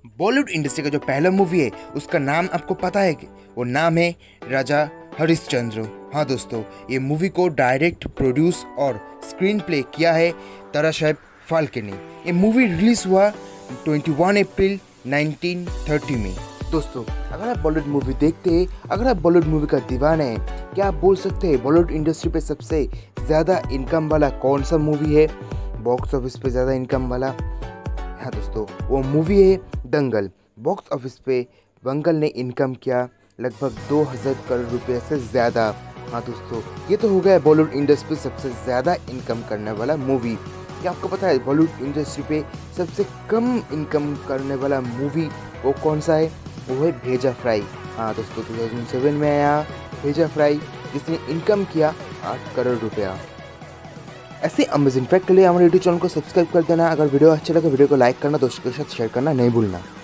Bollywood industry का जो पहला मूवी है उसका नाम आपको पता है कि वो नाम है राजा हरिश्चंद्र। हाँ दोस्तों, ये मूवी को डायरेक्ट, प्रोड्यूस और स्क्रीन प्ले किया है ताराशाहेब फाल्के ने। ये मूवी रिलीज हुआ 21 अप्रैल 1930 में। दोस्तों, अगर आप बॉलीवुड मूवी देखते हैं, अगर आप बॉलीवुड मूवी का दीवाना है, क्या आप बोल सकते हैं बॉलीवुड इंडस्ट्री पे सबसे ज़्यादा इनकम वाला कौन सा मूवी है? बॉक्स ऑफिस पे ज़्यादा इनकम वाला? हाँ दोस्तों, वो मूवी है दंगल। बॉक्स ऑफिस पे दंगल ने इनकम किया लगभग 2000 करोड़ रुपए से ज़्यादा। हाँ दोस्तों, ये तो हो गया बॉलीवुड इंडस्ट्री सबसे ज़्यादा इनकम करने वाला मूवी। क्या आपको पता है बॉलीवुड इंडस्ट्री पे सबसे कम इनकम करने वाला मूवी वो कौन सा है? वो है भेजा फ्राई। हाँ दोस्तों, 2007 में आया भेजा फ्राई, जिसने इनकम किया 8 करोड़ रुपया। ऐसे अमेजिंग फैक्ट के लिए हमारे यूट्यूब चैनल को सब्सक्राइब कर देना। अगर वीडियो अच्छा लगे वीडियो को लाइक करना, दोस्तों के साथ शेयर करना नहीं भूलना।